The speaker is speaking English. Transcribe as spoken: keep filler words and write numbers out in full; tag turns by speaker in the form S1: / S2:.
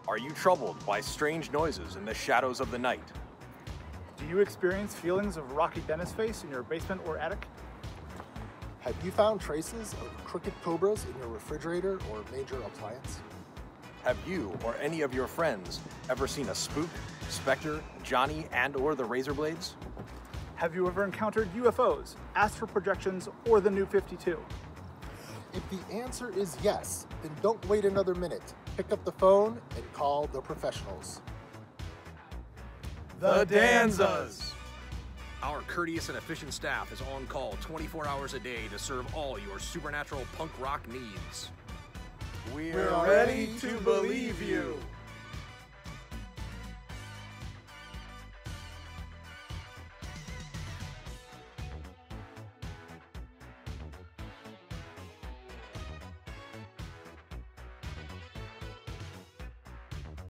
S1: Are you troubled by strange noises in the shadows of the night?
S2: Do you experience feelings of Rocky Dennis face in your basement or attic?
S3: Have you found traces of crooked cobras in your refrigerator or major appliance?
S1: Have you or any of your friends ever seen a spook, specter, Johnny, and or the razor blades?
S2: Have you ever encountered U F Os, astral projections, or the New fifty-two?
S3: If the answer is yes, then don't wait another minute. Pick up the phone and call the professionals.
S1: The Danzas!
S4: Our courteous and efficient staff is on call twenty-four hours a day to serve all your supernatural punk rock needs.
S1: We're ready to believe you!